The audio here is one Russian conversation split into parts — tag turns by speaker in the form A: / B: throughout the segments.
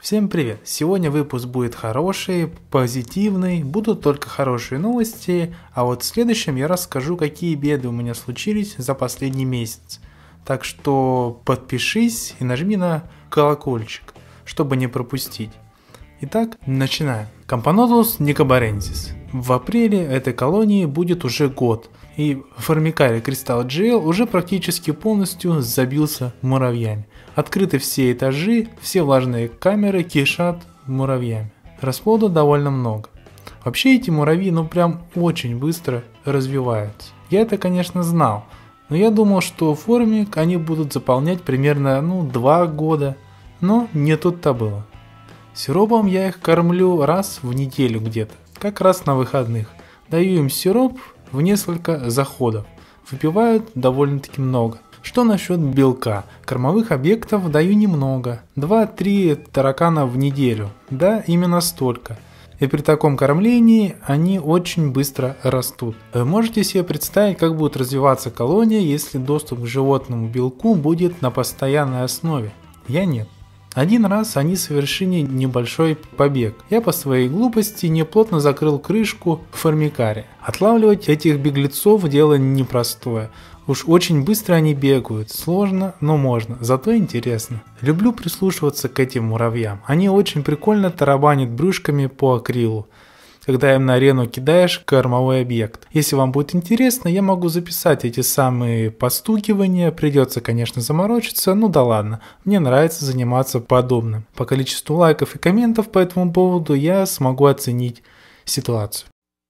A: Всем привет! Сегодня выпуск будет хороший, позитивный, будут только хорошие новости, а вот в следующем я расскажу, какие беды у меня случились за последний месяц. Так что подпишись и нажми на колокольчик, чтобы не пропустить. Итак, начинаем. Camponotus nicobarensis. В апреле этой колонии будет уже год, и Formicary Crystal GL уже практически полностью забился муравьями. Открыты все этажи, все влажные камеры кишат муравьями. Расплода довольно много. Вообще эти муравьи прям очень быстро развиваются. Я это, конечно, знал, но я думал, что формик они будут заполнять примерно 2 года, но не тут-то было. Сиропом я их кормлю раз в неделю где-то, как раз на выходных. Даю им сироп в несколько заходов, выпивают довольно-таки много. Что насчет белка? Кормовых объектов даю немного, 2-3 таракана в неделю, да, именно столько. И при таком кормлении они очень быстро растут. Вы можете себе представить, как будет развиваться колония, если доступ к животному белку будет на постоянной основе? Я нет. Один раз они совершили небольшой побег. Я по своей глупости неплотно закрыл крышку в Formicary. Отлавливать этих беглецов дело непростое. Уж очень быстро они бегают, сложно, но можно, зато интересно. Люблю прислушиваться к этим муравьям. Они очень прикольно тарабанят брюшками по акрилу, когда им на арену кидаешь кормовой объект. Если вам будет интересно, я могу записать эти самые постукивания, придется, конечно, заморочиться, да ладно, мне нравится заниматься подобным. По количеству лайков и комментов по этому поводу я смогу оценить ситуацию.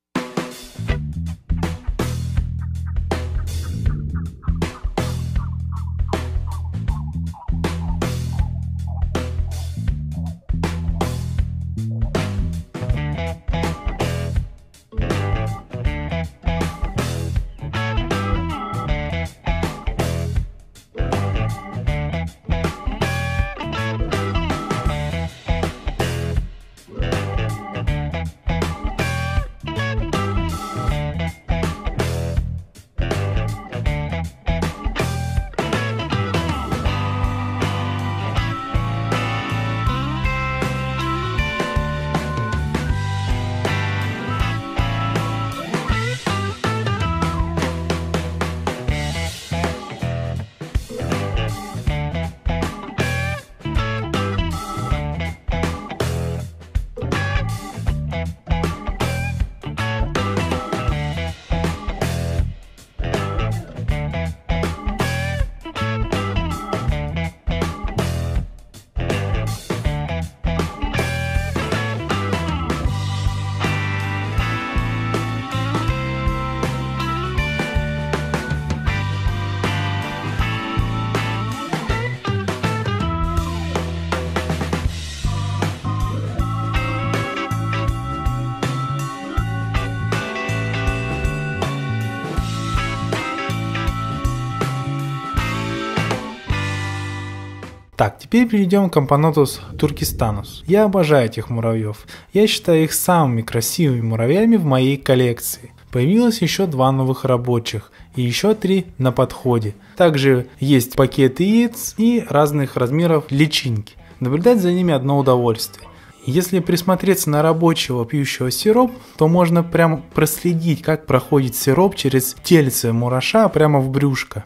A: Так, теперь перейдем к Camponotus turkistanus. Я обожаю этих муравьев. Я считаю их самыми красивыми муравьями в моей коллекции. Появилось еще 2 новых рабочих и еще 3 на подходе. Также есть пакеты яиц и разных размеров личинки. Наблюдать за ними одно удовольствие. Если присмотреться на рабочего, пьющего сироп, то можно прямо проследить, как проходит сироп через тельце мураша прямо в брюшко.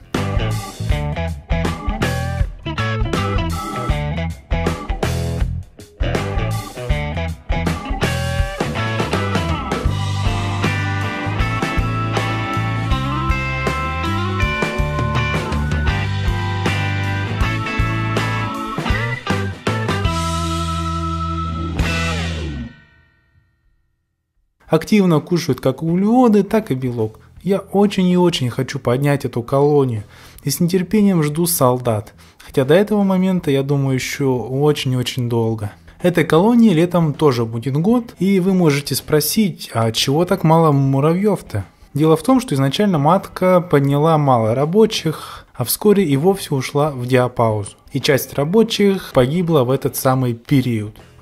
A: Активно кушают как углеводы, так и белок. Я очень и очень хочу поднять эту колонию и с нетерпением жду солдат. Хотя до этого момента, я думаю, еще очень-очень долго. Этой колонии летом тоже будет год, и вы можете спросить, а чего так мало муравьев-то? Дело в том, что изначально матка подняла мало рабочих, а вскоре и вовсе ушла в диапаузу. И часть рабочих погибла в этот самый период.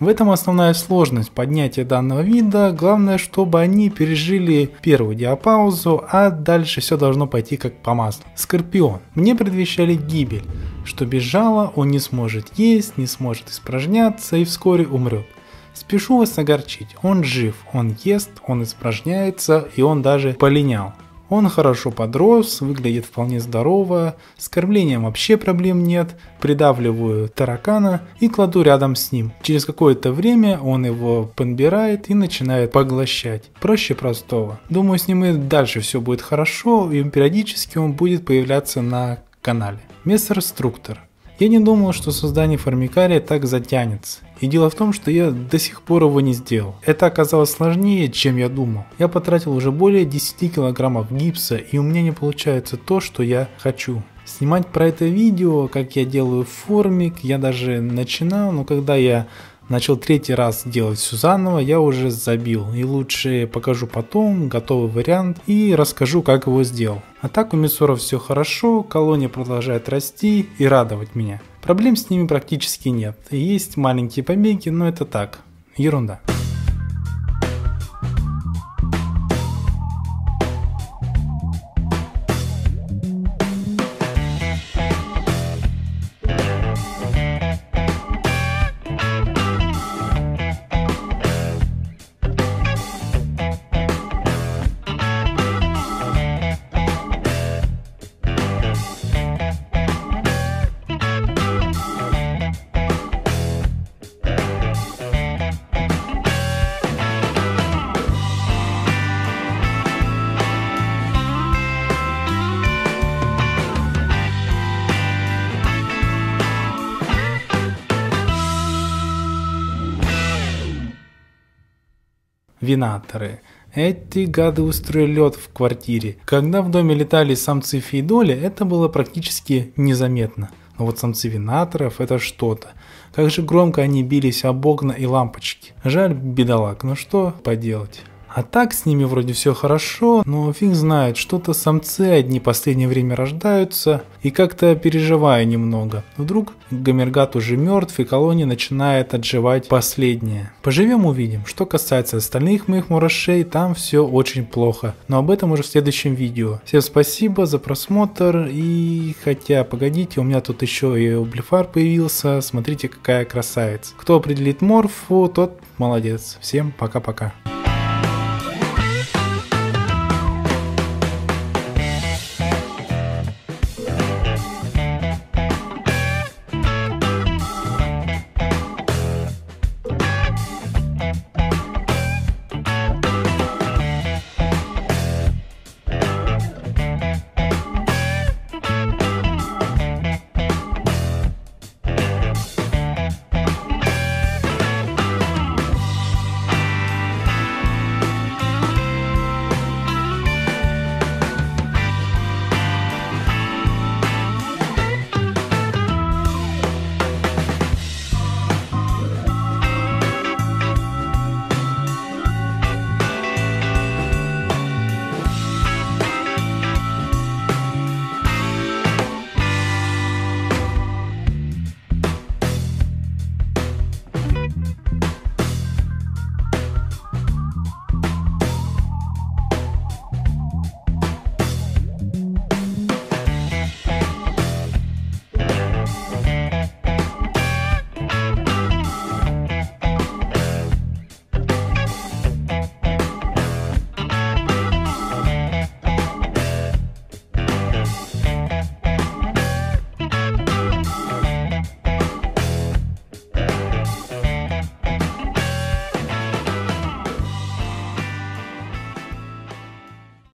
A: В этом основная сложность поднятия данного вида, главное, чтобы они пережили первую диапаузу, а дальше все должно пойти как по маслу. Скорпион. Мне предвещали гибель, что без жала он не сможет есть, не сможет испражняться и вскоре умрет. Спешу вас огорчить, он жив, он ест, он испражняется и он даже полинял. Он хорошо подрос, выглядит вполне здорово, с кормлением вообще проблем нет, придавливаю таракана и кладу рядом с ним. Через какое-то время он его подбирает и начинает поглощать. Проще простого. Думаю, с ним и дальше все будет хорошо, и периодически он будет появляться на канале. Мессерструктор. Я не думал, что создание формикария так затянется. И дело в том, что я до сих пор его не сделал. Это оказалось сложнее, чем я думал. Я потратил уже более 10 килограммов гипса, и у меня не получается то, что я хочу. Снимать про это видео, как я делаю формик, я даже начинал, но когда я начал 3-й раз делать все заново, я уже забил. И лучше покажу потом готовый вариант и расскажу, как его сделал. А так у Мисора все хорошо, колония продолжает расти и радовать меня. Проблем с ними практически нет. Есть маленькие побеги, но это так, ерунда. Винаторы. Эти гады устроили лед в квартире. Когда в доме летали самцы феидоли, это было практически незаметно. Но вот самцы винаторов это что-то. Как же громко они бились об окна и лампочки. Жаль бедолаг, но что поделать. А так с ними вроде все хорошо, но фиг знает, что-то самцы одни в последнее время рождаются, и как-то переживаю немного. Вдруг Гомергат уже мертв, и колония начинает отживать последнее. Поживем увидим. Что касается остальных моих мурашей, там все очень плохо, но об этом уже в следующем видео. Всем спасибо за просмотр, и хотя погодите, у меня тут еще и Облифар появился, смотрите какая красавица. Кто определит морфу, тот молодец. Всем пока-пока.